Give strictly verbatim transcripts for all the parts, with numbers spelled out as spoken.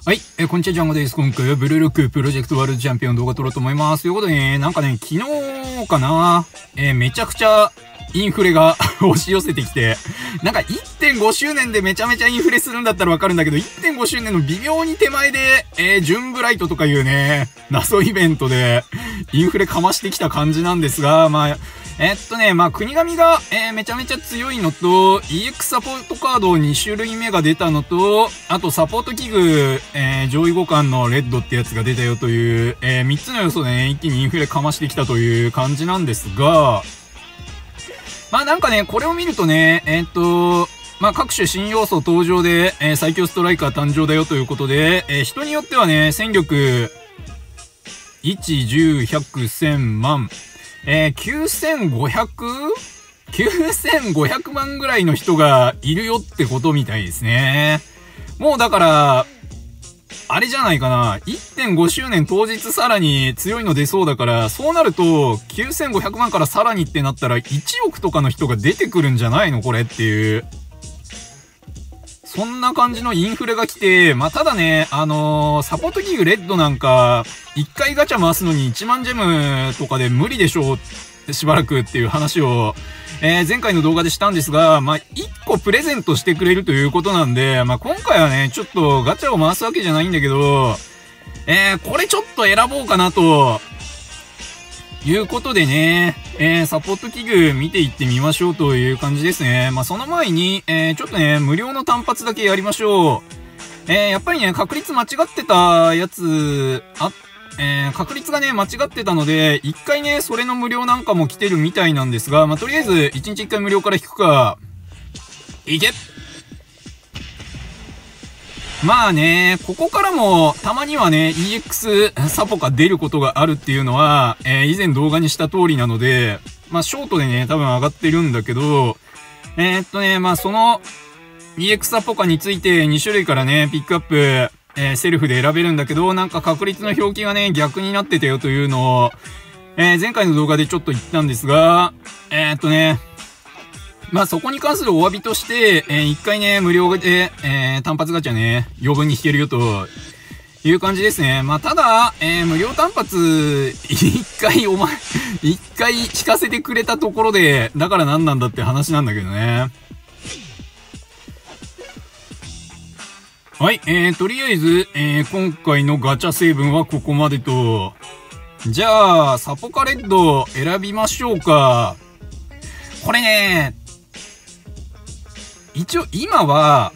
はい、えー、こんにちは、ジャンゴです。今回はブルーロックプロジェクトワールドチャンピオン動画撮ろうと思います。ということでね、なんかね、昨日かな、えー、めちゃくちゃインフレが押し寄せてきて、なんか いってんご 周年でめちゃめちゃインフレするんだったらわかるんだけど、いってんご 周年の微妙に手前で、えー、ジュンブライトとかいうね、謎イベントでインフレかましてきた感じなんですが、まあ、えっとね、まあ、国神が、えー、めちゃめちゃ強いのと、イーエックス サポートカードに種類目が出たのと、あとサポート器具、えー、上位互換のレッドってやつが出たよという、えー、みっつの要素でね、一気にインフレかましてきたという感じなんですが、まあなんかね、これを見るとね、えー、っと、まあ各種新要素登場で、えー、最強ストライカー誕生だよということで、えー、人によってはね、戦力、いち、じゅう、ひゃく、せん、万、えー、きゅうせんごひゃく?きゅうせんごひゃく 万ぐらいの人がいるよってことみたいですね。もうだから、あれじゃないかな。いってんご 周年当日さらに強いの出そうだから、そうなると、きゅうせんごひゃくまんからさらにってなったらいちおくとかの人が出てくるんじゃないのこれっていう。そんな感じのインフレが来て、まあ、ただね、あのー、サポート器具レッドなんか、いっかいガチャ回すのにいちまんジェムとかで無理でしょう、しばらくっていう話を、えー、前回の動画でしたんですが、まあ、いっこプレゼントしてくれるということなんで、まあ、今回はね、ちょっとガチャを回すわけじゃないんだけど、えー、これちょっと選ぼうかなと、いうことでね、えー、サポート器具見ていってみましょうという感じですね。まあ、その前に、えー、ちょっとね、無料の単発だけやりましょう。えー、やっぱりね、確率間違ってたやつ、あ、えー、確率がね、間違ってたので、一回ね、それの無料なんかも来てるみたいなんですが、まあ、とりあえず、一日一回無料から引くか。いけ！まあね、ここからもたまにはね、イーエックス サポが出ることがあるっていうのは、えー、以前動画にした通りなので、まあショートでね、多分上がってるんだけど、えー、っとね、まあその イーエックス サポカについてに種類からね、ピックアップ、えー、セルフで選べるんだけど、なんか確率の表記がね、逆になってたよというのを、えー、前回の動画でちょっと言ったんですが、えー、っとね、まあそこに関するお詫びとして、えー、一回ね、無料で、えー、単発ガチャね、余分に引けるよという感じですね。まあただ、えー、無料単発、一回お前、一回引かせてくれたところで、だから何なんだって話なんだけどね。はい、えー、とりあえず、えー、今回のガチャ成分はここまでと。じゃあ、サポカレッド選びましょうか。これね、一応今は、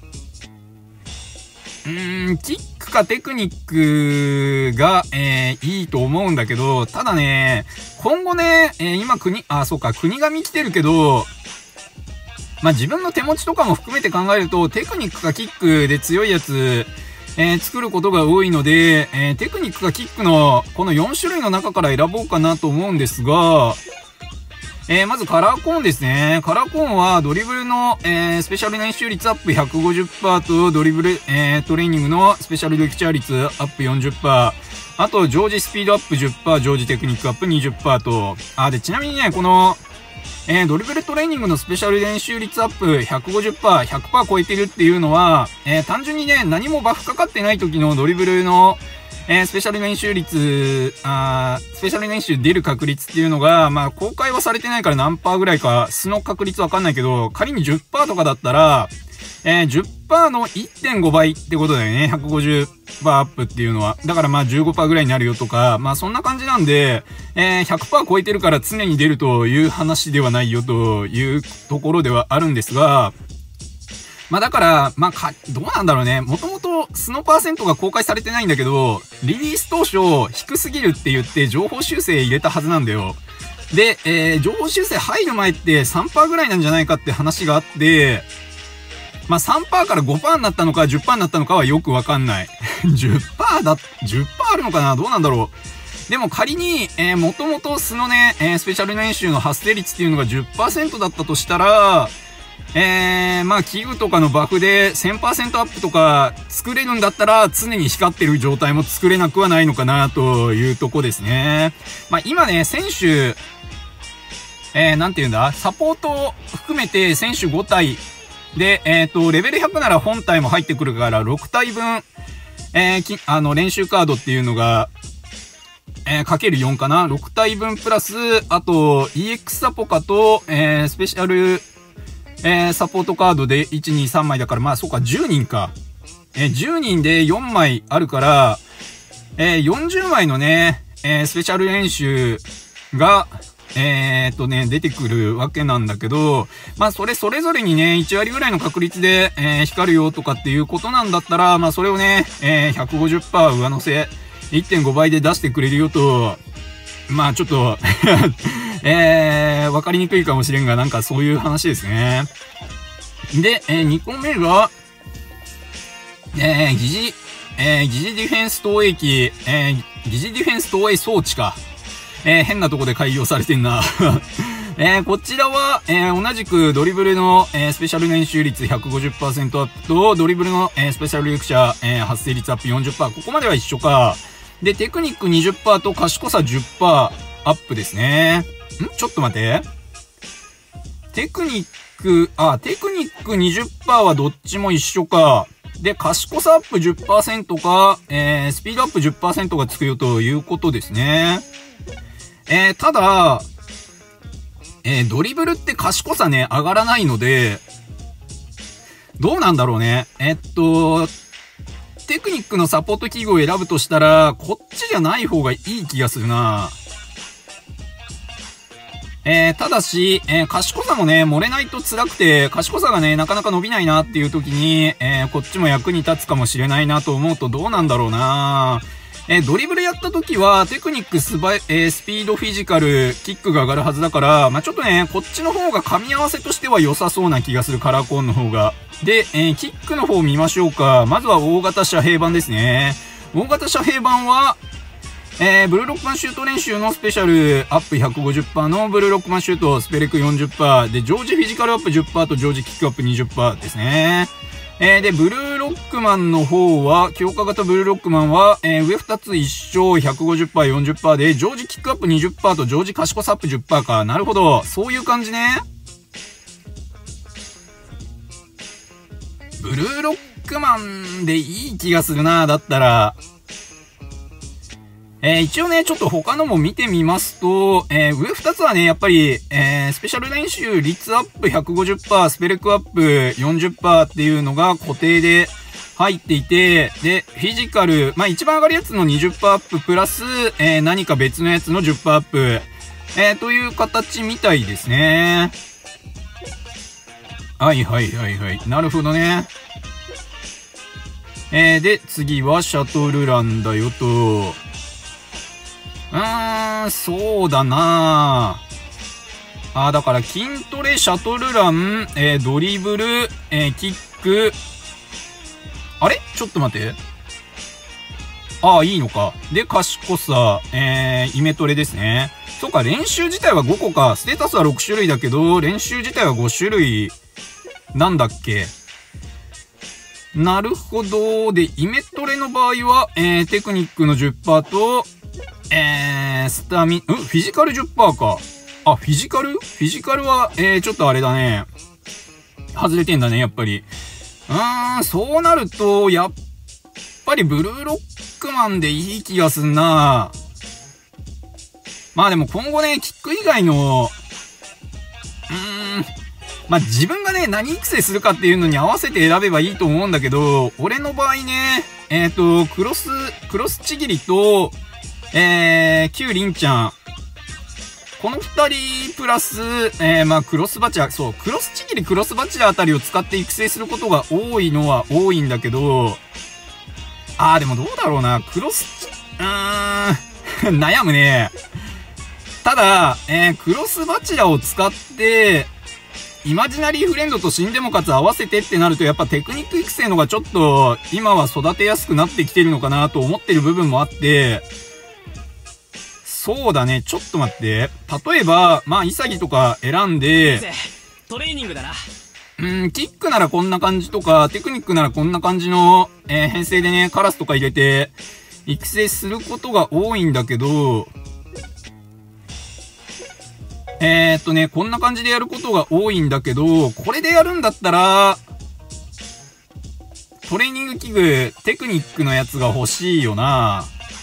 うーん、キックかテクニックが、えー、いいと思うんだけど、ただね、今後ね、えー、今国、あ、そうか、国神来てるけど、まあ、自分の手持ちとかも含めて考えると、テクニックかキックで強いやつ、えー、作ることが多いので、えー、テクニックかキックの、このよん種類の中から選ぼうかなと思うんですが、えー、まずカラーコーンですね。カラーコーンはドリブルの、えー、スペシャル練習率アップ ひゃくごじゅっパーセント とドリブル、えー、トレーニングのスペシャルレクチャー率アップ よんじゅっパーセント。あと、常時スピードアップ じゅっパーセント、常時テクニックアップ にじゅっパーセント と。あ、で、ちなみにね、この、えー、ドリブルトレーニングのスペシャル練習率アップ ひゃくごじゅっパーセント、ひゃくパーセント 超えてるっていうのは、えー、単純にね、何もバフかかってない時のドリブルの、えー、スペシャル練習率、あスペシャル練習出る確率っていうのが、まあ、公開はされてないから何パーぐらいか、素の確率わかんないけど、仮に じゅっパーセント とかだったら、えー、じゅっパーセント の いってんご 倍ってことだよね。ひゃくごじゅっパーセント アップっていうのは。だからまあ じゅうごパーセント ぐらいになるよとか、まあそんな感じなんで、えー、ひゃくパーセント 超えてるから常に出るという話ではないよというところではあるんですが、まあだから、まあか、どうなんだろうね。もともと素のパーセントが公開されてないんだけど、リリース当初低すぎるって言って情報修正入れたはずなんだよ。で、えー、情報修正入る前って さんパーセント ぐらいなんじゃないかって話があって、まあ さんパーセント から ごパーセント になったのか じゅっパーセント になったのかはよくわかんない。じゅっパーセント だ、じゅっパーセント あるのかなどうなんだろう。でも仮に、えー、もともと素のね、えー、スペシャル練習の発生率っていうのが じゅっパーセント だったとしたら、えー、まあ、器具とかのバフで せんパーセント アップとか作れるんだったら常に光ってる状態も作れなくはないのかなというとこですね。まあ、今ね、選手、えー、なんて言うんだサポートを含めて選手ご体で、えっと、レベルひゃくなら本体も入ってくるからろく体分、 えー、き、あの、練習カードっていうのが、えー、かけるよんかな ?ろく 体分プラス、あと、イーエックス サポカと、えー、スペシャル、えー、サポートカードでいち、に、さんまいだから、まあ、そうか、じゅうにんか。えー、じゅうにんでよんまいあるから、えー、よんじゅうまいのね、えー、スペシャル練習が、えー、っとね、出てくるわけなんだけど、まあ、それそれぞれにね、いちわりぐらいの確率で、えー、光るよとかっていうことなんだったら、まあ、それをね、えー、ひゃくごじゅっパーセント 上乗せ、いってんごばいで出してくれるよと、まあ、ちょっと、えー、わかりにくいかもしれんが、なんかそういう話ですね。で、えー、にこめが、えー、疑似、えー、疑似ディフェンス投影機、えー、疑似ディフェンス投影装置か。えー、変なとこで開業されてんな。えー、こちらは、えー、同じくドリブルの、えー、スペシャル練習率 ひゃくごじゅっパーセント アップと、ドリブルの、えー、スペシャルレクチャー、えー、発生率アップ よんじゅっパーセント。ここまでは一緒か。で、テクニック にじゅっパーセント と賢さ じゅっパーセント アップですね。んちょっと待って。テクニック、あ、テクニック にじゅっパーセント はどっちも一緒か。で、賢さアップ じゅっパーセント か、えー、スピードアップ じゅっパーセント がつくよということですね。えー、ただ、えー、ドリブルって賢さね、上がらないので、どうなんだろうね。えっと、テクニックのサポート器具を選ぶとしたら、こっちじゃない方がいい気がするな。えー、ただし、えー、賢さもね、漏れないと辛くて、賢さがね、なかなか伸びないなっていう時に、えー、こっちも役に立つかもしれないなと思うとどうなんだろうな。えー、ドリブルやった時は、テクニックスバイ、えー、スピードフィジカル、キックが上がるはずだから、まあ、ちょっとね、こっちの方が噛み合わせとしては良さそうな気がする、カラーコーンの方が。で、えー、キックの方見ましょうか。まずは大型遮蔽板ですね。大型遮蔽板は、えー、ブルーロックマンシュート練習のスペシャルアップ ひゃくごじゅっパーセント のブルーロックマンシュート、スペレク よんじゅっパーセント で、ジョージフィジカルアップ じゅっパーセント とジョージキックアップ にじゅっパーセント ですね。えー、で、ブルーロックマンの方は、強化型ブルーロックマンは、えー、上ふたつ一緒 ひゃくごじゅっパーセント、よんじゅっパーセント で、ジョージキックアップ にじゅっパーセント とジョージ賢さアップ じゅっパーセント か。なるほど。そういう感じね。ブルーロックマンでいい気がするな。だったら。えー、一応ね、ちょっと他のも見てみますと、えー、上ふたつはね、やっぱり、えー、スペシャル練習率アップ ひゃくごじゅっパーセント、スペレクアップ よんじゅっパーセント っていうのが固定で入っていて、で、フィジカル、まあ、一番上がるやつの にじゅっパーセント アッププラス、えー、何か別のやつの じゅっパーセント アップ、えー、という形みたいですね。はいはいはいはい。なるほどね。えー、で、次はシャトルランだよと。うーん、そうだなあ。あ、だから筋トレ、シャトルラン、えー、ドリブル、えー、キック。あれちょっと待って。ああ、いいのか。で、賢さ、えー、イメトレですね。そうか、練習自体はごこか。ステータスはろくしゅるいだけど、練習自体はごしゅるいなんだっけ。なるほど。で、イメトレの場合は、えー、テクニックの じゅっパーセント と、えー、スタミ、んフィジカル じゅっパーセント か。あ、フィジカルフィジカルは、えー、ちょっとあれだね。外れてんだね、やっぱり。うーん、そうなると、やっぱりブルーロックマンでいい気がすんな。まあでも今後ね、キック以外の、うーん、まあ自分がね、何育成するかっていうのに合わせて選べばいいと思うんだけど、俺の場合ね、えっと、クロス、クロスちぎりと、えー、キュウリンちゃん。この二人プラス、えー、まあ、クロスバチラー、そう、クロスちぎり、クロスバチラーあたりを使って育成することが多いのは多いんだけど、あー、でもどうだろうな、クロス、うーん、悩むね。ただ、えー、クロスバチラーを使って、イマジナリーフレンドとシンデモカツ合わせてってなると、やっぱテクニック育成のがちょっと、今は育てやすくなってきてるのかなと思ってる部分もあって、そうだね、ちょっと待って。例えば、まあ、イサギとか選んで、 トレーニングだな。 うん、キックならこんな感じとか、テクニックならこんな感じの、えー、編成でね、カラスとか入れて、育成することが多いんだけど、えーっとね、こんな感じでやることが多いんだけど、これでやるんだったら、 トレーニング器具、テクニックのやつが欲しいよな。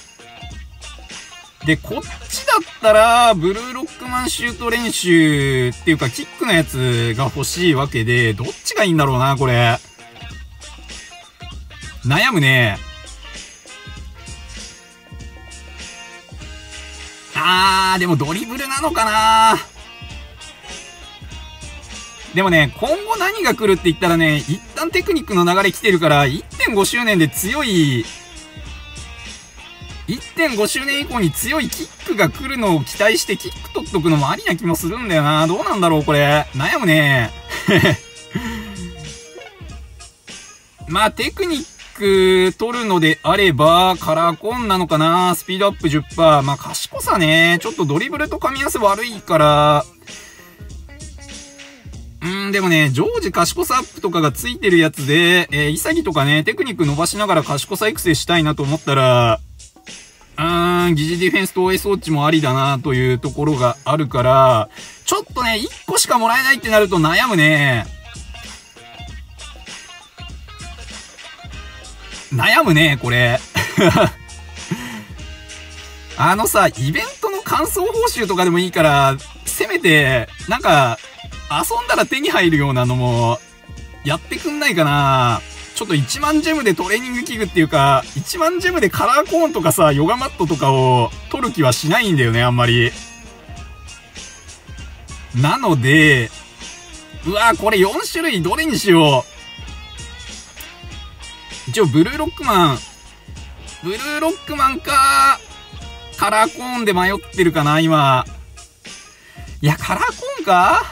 で、こっちだったら、ブルーロックマンシュート練習っていうか、キックのやつが欲しいわけで、どっちがいいんだろうな、これ。悩むね。あー、でもドリブルなのかな。でもね、今後何が来るって言ったらね、一旦テクニックの流れ来てるから、いってんご 周年で強い、いってんご 周年以降に強いキックが来るのを期待してキック取っとくのもありな気もするんだよな。どうなんだろう、これ。悩むね。まあ、テクニック取るのであれば、カラーコーンなのかな。スピードアップ じゅっパーセント。まあ、賢さね。ちょっとドリブルと噛み合わせ悪いから、うーん、でもね、常時賢さアップとかがついてるやつで、えー、イサギとかね、テクニック伸ばしながら賢さ育成したいなと思ったら、うーん、疑似ディフェンスと オーエス ウォッチもありだなというところがあるから、ちょっとね、いっこしかもらえないってなると悩むね。悩むね、これ。あのさ、イベントの感想報酬とかでもいいから、せめて、なんか、遊んだら手に入るようなのも、やってくんないかな。ちょっといちまんジェムでトレーニング器具っていうか、いちまんジェムでカラーコーンとかさ、ヨガマットとかを取る気はしないんだよね、あんまり。なので、うわぁ、これよん種類どれにしよう。一応、ブルーロックマン。ブルーロックマンか、カラーコーンで迷ってるかな、今。いや、カラーコーンか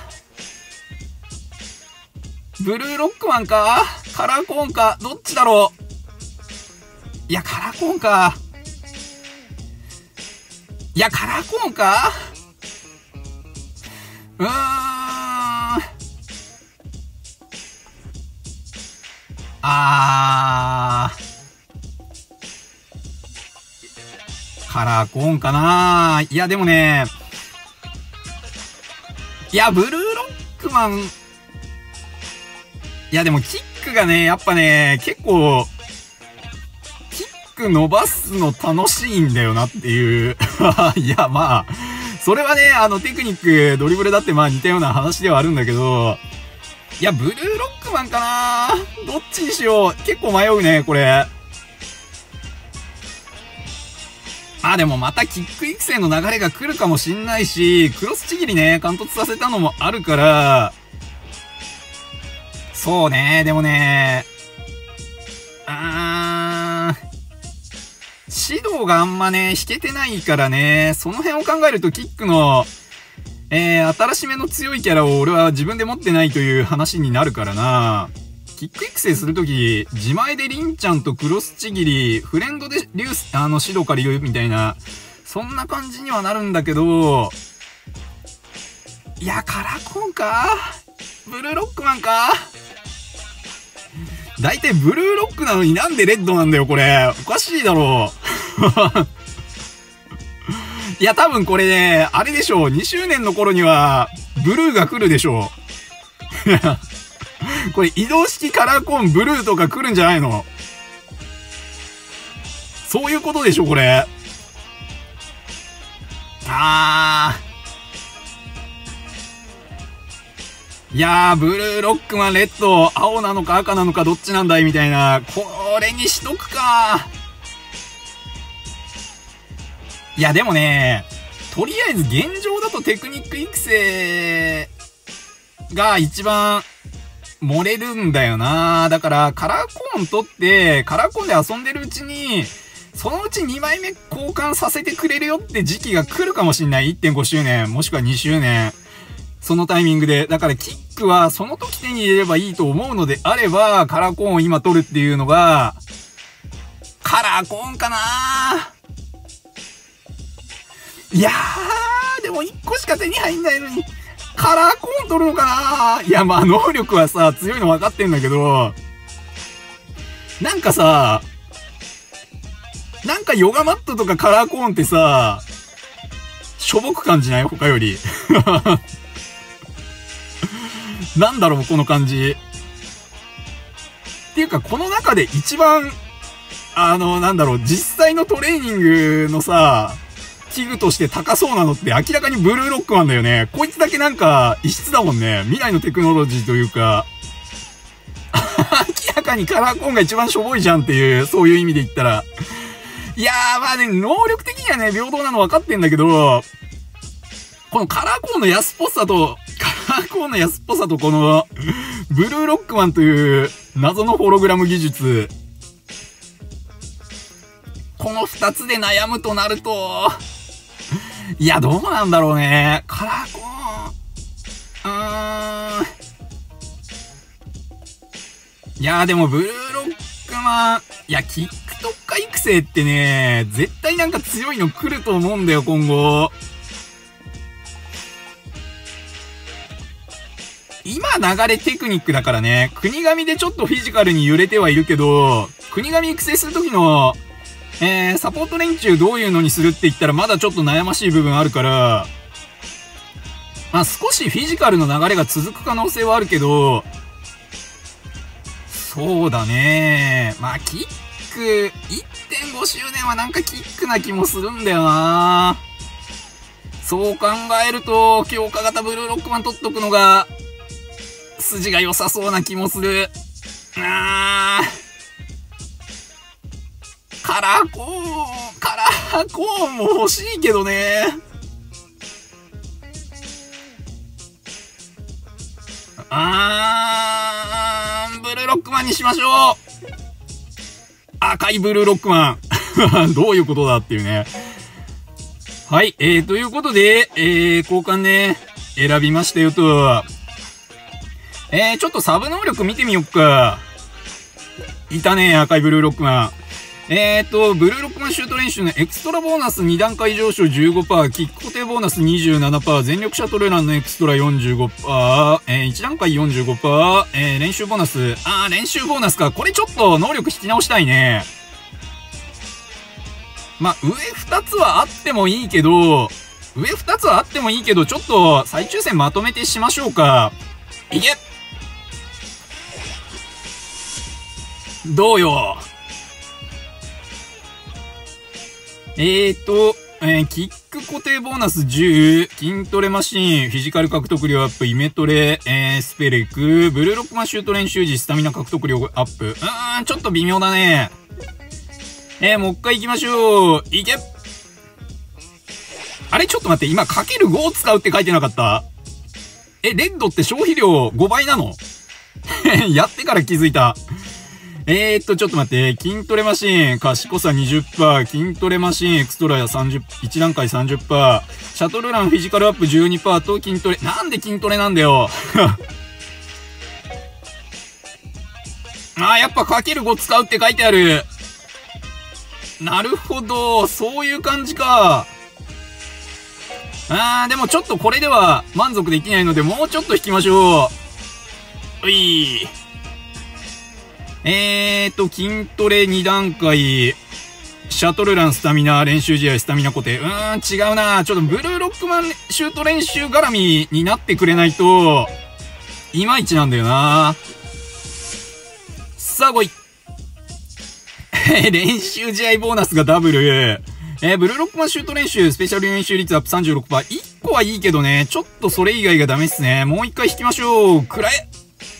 ブルーロックマンかカラーコーンかどっちだろう。いや、カラーコーンか。いや、カラーコーンかうーん。あー。カラーコーンかないや、でもね。いや、ブルーロックマン。いやでもキックがね、やっぱね、結構、キック伸ばすの楽しいんだよなっていう。いやまあ、それはね、あのテクニック、ドリブルだってまあ似たような話ではあるんだけど、いや、ブルーロックマンかなどっちにしよう。結構迷うね、これ。まあでもまたキック育成の流れが来るかもしんないし、クロスちぎりね、貫突させたのもあるから、そうね、でもね、あー、指導があんまね、引けてないからね、その辺を考えるとキックの、えー、新しめの強いキャラを俺は自分で持ってないという話になるからな。キック育成するとき、自前でリンちゃんとクロスちぎり、フレンドでリュウス、あの、指導借りるみたいな、そんな感じにはなるんだけど、いや、カラコンかブルーロックマンか大体ブルーロックなのになんでレッドなんだよ、これ。おかしいだろう。いや、多分これね、あれでしょう。にしゅうねんの頃には、ブルーが来るでしょう。これ移動式カラーコーンブルーとか来るんじゃないの？そういうことでしょ、これ。あー。いやー、ブルーロックマンレッド、青なのか赤なのかどっちなんだいみたいな。これにしとくか。いや、でもね、とりあえず現状だとテクニック育成が一番漏れるんだよな。だから、カラーコーン取って、カラーコーンで遊んでるうちに、そのうちにまいめ交換させてくれるよって時期が来るかもしんない。いってんごしゅうねん、もしくはにしゅうねん。そのタイミングで。だからキックはその時手に入れればいいと思うのであれば、カラーコーンを今取るっていうのが、カラーコーンかないやー、でもいっこしか手に入んないのに、カラーコーン取るのかないや、まあ能力はさ、強いの分かってんだけど、なんかさ、なんかヨガマットとかカラーコーンってさ、しょぼく感じない他より。なんだろう、この感じ。っていうか、この中で一番、あの、なんだろう、実際のトレーニングのさ、器具として高そうなのって明らかにブルーロックマンだよね。こいつだけなんか異質だもんね。未来のテクノロジーというか、明らかにカラーコーンが一番しょぼいじゃんっていう、そういう意味で言ったら。いやー、まあね、能力的にはね、平等なの分かってんだけど、このカラーコーンの安っぽさと、カラーコーンの安っぽさとこの、ブルーロックマンという謎のホログラム技術。この二つで悩むとなると、いや、どうなんだろうね。カラーコーン、うーん。いやーでもブルーロックマン、いや、キック特化育成ってね、絶対なんか強いの来ると思うんだよ、今後。今流れテクニックだからね、国神でちょっとフィジカルに揺れてはいるけど、国神育成するときの、えー、サポート連中どういうのにするって言ったらまだちょっと悩ましい部分あるから、まあ少しフィジカルの流れが続く可能性はあるけど、そうだね。まあキック、いってんご 周年はなんかキックな気もするんだよな。そう考えると、強化型ブルーロックマン取っとくのが、筋が良さそうな気もする。あー。カラーコーン、カラーコーンも欲しいけどね。あー、ブルーロックマンにしましょう。赤いブルーロックマン。どういうことだっていうね。はい、えー、ということで、えー、交換ね、選びましたよと。えー、ちょっとサブ能力見てみよっか。いたね、赤いブルーロックマン。えーと、ブルーロックマンシュート練習のエクストラボーナスに段階上昇 じゅうごパーセント、キック固定ボーナス にじゅうななパーセント、全力シャトルランのエクストラ よんじゅうごパーセント、えー、いち段階 よんじゅうごパーセント、えー、練習ボーナス、あー、練習ボーナスか。これちょっと能力引き直したいね。まあ、上ふたつはあってもいいけど、上ふたつはあってもいいけど、ちょっと再抽選まとめてしましょうか。いけ！どうよ。えーと、えー、キック固定ボーナスじゅう、筋トレマシーン、フィジカル獲得量アップ、イメトレ、えー、スペレク、ブルーロックマンシュート練習時、スタミナ獲得量アップ。うーん、ちょっと微妙だね。えー、もう一回行きましょう。いけ！あれちょっと待って、今、かけるごを使うって書いてなかった？え、レッドって消費量ごばいなの？やってから気づいた。えーっと、ちょっと待って。筋トレマシーン、賢さ にじゅっパーセント、筋トレマシーン、エクストラやさんじゅう、いち段階 さんじゅっパーセント、シャトルランフィジカルアップ じゅうにパーセント と筋トレ、なんで筋トレなんだよ。あー、やっぱかけるご使うって書いてある。なるほど、そういう感じか。あー、でもちょっとこれでは満足できないので、もうちょっと引きましょう。ういー。えーと、筋トレに段階、シャトルランスタミナ、練習試合スタミナ固定。うーん、違うな。ちょっとブルーロックマンシュート練習絡みになってくれないと、いまいちなんだよな。さあ、来い。練習試合ボーナスがダブル。えー、ブルーロックマンシュート練習、スペシャル練習率アップ さんじゅうろくパーセント。いっこはいいけどね、ちょっとそれ以外がダメっすね。もう一回引きましょう。くらえ。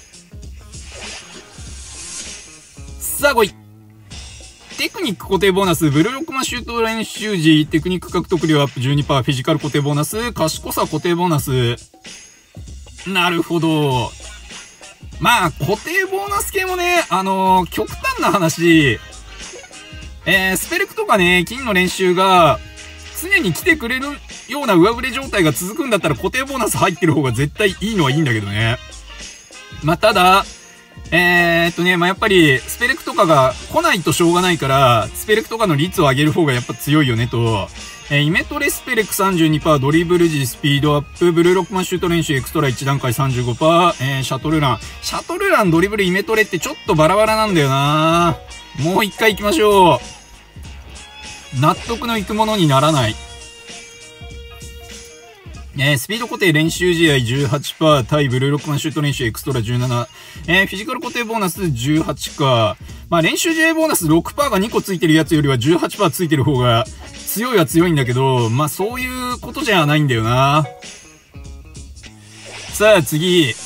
さあ来い。テクニック固定ボーナス、ブルーロックマンシュート練習時、テクニック獲得量アップ じゅうにパーセント、フィジカル固定ボーナス、賢さ固定ボーナス。なるほど。まあ、固定ボーナス系もね、あのー、極端な話、えー、スペレクとかね、金の練習が、常に来てくれるような上振れ状態が続くんだったら固定ボーナス入ってる方が絶対いいのはいいんだけどね。まあ、ただ、えーっとね、まあ、やっぱり、スペレクとかが来ないとしょうがないから、スペレクとかの率を上げる方がやっぱ強いよねと、えー、イメトレスペレク さんじゅうにパーセント、ドリブル時スピードアップ、ブルーロックマンシュート練習エクストラいち段階 さんじゅうごパーセント、えー、シャトルラン。シャトルラン、ドリブル、イメトレってちょっとバラバラなんだよな。もう一回行きましょう。納得のいくものにならない。 えー、スピード固定練習試合 じゅうはちパーセント 対ブルーロックマンシュート練習エクストラじゅうなな。えー、フィジカル固定ボーナスじゅうはちか。まあ練習試合ボーナス ろくパーセント がにこついてるやつよりは じゅうはちパーセント ついてる方が強いは強いんだけど、まあそういうことじゃないんだよな。さあ次。う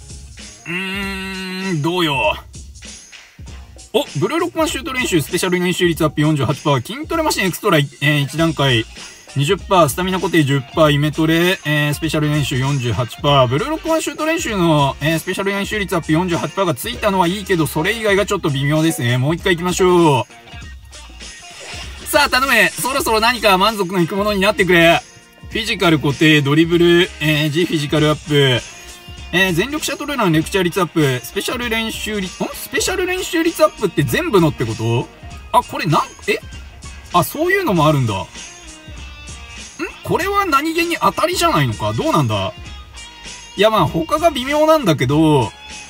ーん、どうよ。お、ブルーロックマンシュート練習スペシャル練習率アップ よんじゅうはちパーセント、筋トレマシンエクストラ、えー、いち段階 にじゅっパーセント、スタミナ固定 じゅっパーセント、イメトレ、えー、スペシャル練習 よんじゅうはちパーセント、ブルーロックマンシュート練習の、えー、スペシャル練習率アップ よんじゅうはちパーセント がついたのはいいけど、それ以外がちょっと微妙ですね。もう一回行きましょう。さあ、頼め。そろそろ何か満足のいくものになってくれ。フィジカル固定、ドリブル、えー、G フィジカルアップ、えー、全力シャトルランレクチャー率アップ、スペシャル練習率、んスペシャル練習率アップって全部のってこと？あ、これなん、えあ、そういうのもあるんだ。んこれは何気に当たりじゃないのか？どうなんだ？いや、まあ他が微妙なんだけど、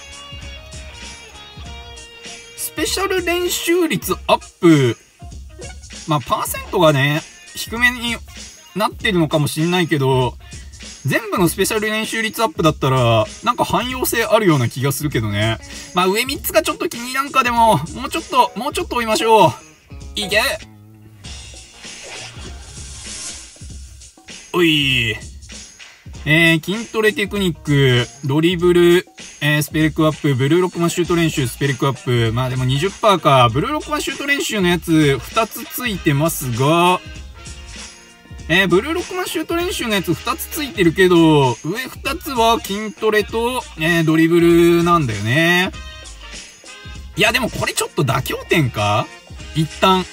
スペシャル練習率アップ、まあパーセントがね、低めになってるのかもしんないけど、全部のスペシャル練習率アップだったら、なんか汎用性あるような気がするけどね。まあ上みっつがちょっと気に入らんかでも、もうちょっと、もうちょっと追いましょう。いけ！おい。えー、筋トレテクニック、ドリブル、えー、スペルクアップ、ブルーロックマンシュート練習、スペルクアップ。まあでも にじゅっパーセント か。ブルーロックマンシュート練習のやつ、ふたつついてますが、えー、ブルーロックマンシュート練習のやつふたつついてるけど、上ふたつは筋トレと、えー、ドリブルなんだよね。いや、でもこれちょっと妥協点か？一旦。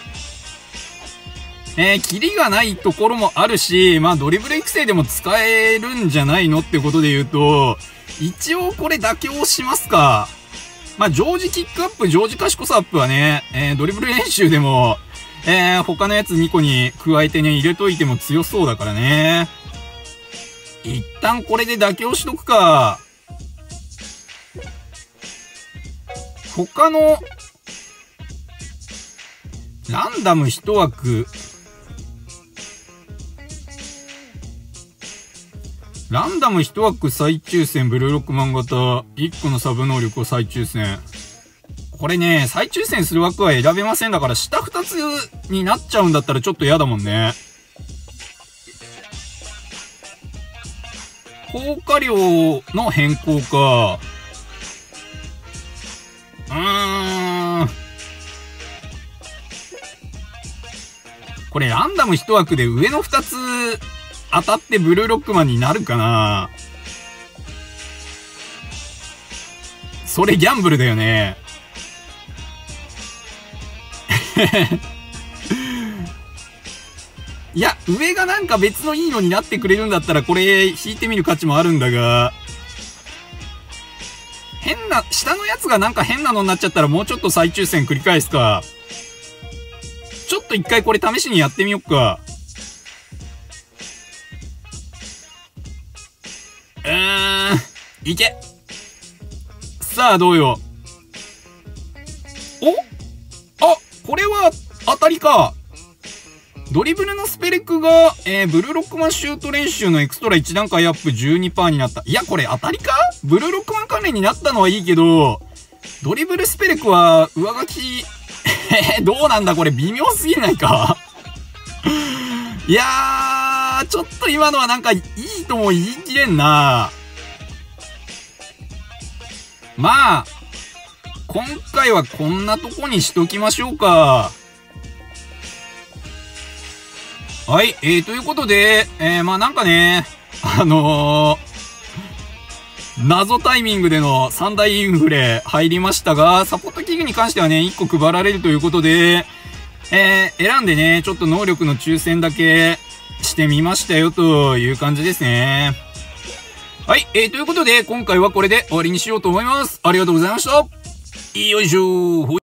えー、キリがないところもあるし、まあドリブル育成でも使えるんじゃないのってことで言うと、一応これ妥協しますか。まあ常時キックアップ、常時賢さアップはね、えー、ドリブル練習でも、えー、他のやつにこに加えてね、入れといても強そうだからね。一旦これで妥協しとくか。他の、ランダム一枠。ランダム一枠再抽選、ブルーロックマン型、いっこのサブ能力を再抽選。これね、再抽選する枠は選べませんだから、下ふたつになっちゃうんだったらちょっと嫌だもんね。効果量の変更か。うーん。これランダム一枠で上のふたつ当たってブルーロックマンになるかな？それギャンブルだよね。いや、上がなんか別のいいのになってくれるんだったらこれ引いてみる価値もあるんだが、変な、下のやつがなんか変なのになっちゃったらもうちょっと再抽選繰り返すか。ちょっと一回これ試しにやってみよっか。うーん、いけ。さあ、どうよ。お？あ、これは当たりか。ドリブルのスペレクが、えー、ブルーロックマンシュート練習のエクストラいち段階アップ じゅうにパーセント になった。いや、これ当たりか？ブルーロックマン関連になったのはいいけど、ドリブルスペレクは上書き、えー、どうなんだこれ微妙すぎないか？いやー、ちょっと今のはなんかいいとも言い切れんな。まあ、今回はこんなとこにしときましょうか。はい、えー、ということで、えー、まあなんかね、あのー、謎タイミングでの三大インフレ入りましたが、サポート器具に関してはね、いっこ配られるということで、えー、選んでね、ちょっと能力の抽選だけしてみましたよという感じですね。はい、えー、ということで、今回はこれで終わりにしようと思います。ありがとうございました。よいしょー。